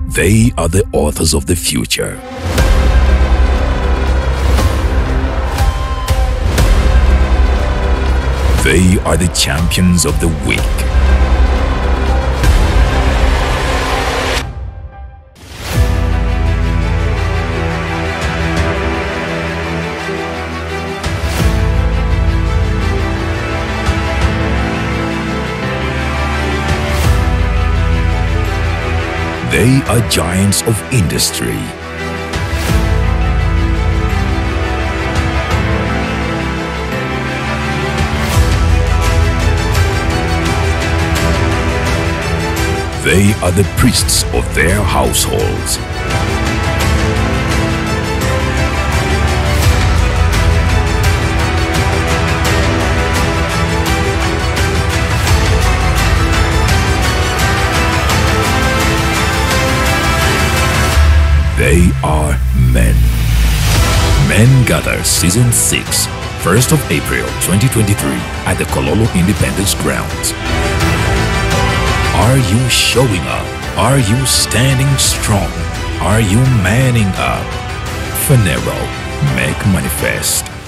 They are the authors of the future. They are the champions of the weak. They are giants of industry. They are the priests of their households. They are men. Men Gather Season 6, 1st of April 2023 at the Kololo Independence Grounds. Are you showing up? Are you standing strong? Are you manning up? Finero, make manifest.